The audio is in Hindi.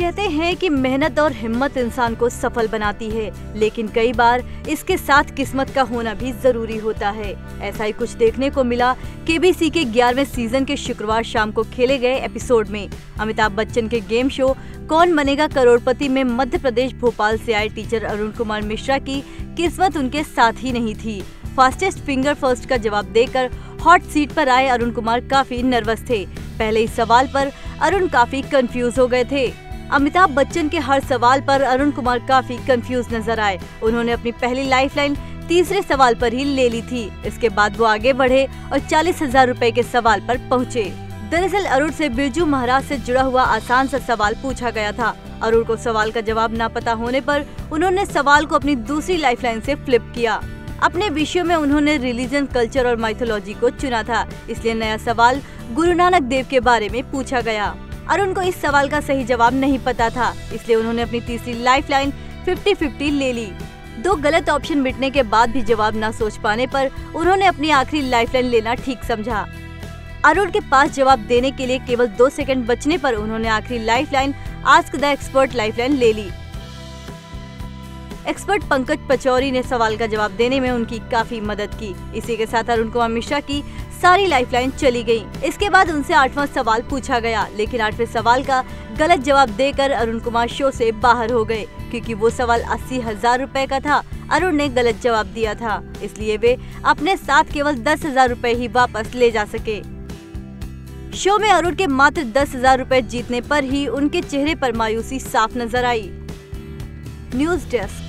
कहते हैं कि मेहनत और हिम्मत इंसान को सफल बनाती है, लेकिन कई बार इसके साथ किस्मत का होना भी जरूरी होता है। ऐसा ही कुछ देखने को मिला केबीसी के 11वें सीजन के शुक्रवार शाम को खेले गए एपिसोड में। अमिताभ बच्चन के गेम शो कौन बनेगा करोड़पति में मध्य प्रदेश भोपाल से आए टीचर अरुण कुमार मिश्रा की किस्मत उनके साथ ही नहीं थी। फास्टेस्ट फिंगर फर्स्ट का जवाब देकर हॉट सीट पर आए अरुण कुमार काफी नर्वस थे। पहले इस सवाल पर अरुण काफी कंफ्यूज हो गए थे। अमिताभ बच्चन के हर सवाल पर अरुण कुमार काफी कंफ्यूज नजर आए। उन्होंने अपनी पहली लाइफलाइन तीसरे सवाल पर ही ले ली थी। इसके बाद वो आगे बढ़े और 40,000 रुपए के सवाल पर पहुँचे। दरअसल अरुण से बिरजू महाराज से जुड़ा हुआ आसान सा सवाल पूछा गया था। अरुण को सवाल का जवाब न पता होने पर उन्होंने सवाल को अपनी दूसरी लाइफलाइन से फ्लिप किया। अपने विषयों में उन्होंने रिलीजन, कल्चर और माइथोलॉजी को चुना था, इसलिए नया सवाल गुरु नानक देव के बारे में पूछा गया। अरुण को इस सवाल का सही जवाब नहीं पता था, इसलिए उन्होंने अपनी तीसरी लाइफलाइन 50-50 ले ली। 2 गलत ऑप्शन मिटने के बाद भी जवाब न सोच पाने पर उन्होंने अपनी आखिरी लाइफलाइन लेना ठीक समझा। अरुण के पास जवाब देने के लिए केवल 2 सेकंड बचने पर उन्होंने आखिरी lifeline ask the expert lifeline ले ली। एक्सपर्ट पंकज पचौरी ने सवाल का जवाब देने में उनकी काफी मदद की। इसी के साथ अरुण कुमार मिश्रा की सारी लाइफलाइन चली गई। इसके बाद उनसे 8वां सवाल पूछा गया, लेकिन 8वें सवाल का गलत जवाब देकर अरुण कुमार शो से बाहर हो गए। क्योंकि वो सवाल 80,000 रुपए का था, अरुण ने गलत जवाब दिया था, इसलिए वे अपने साथ केवल 10,000 रुपए ही वापस ले जा सके। शो में अरुण के मात्र 10,000 रुपए जीतने पर ही उनके चेहरे पर मायूसी साफ नजर आई। News desk.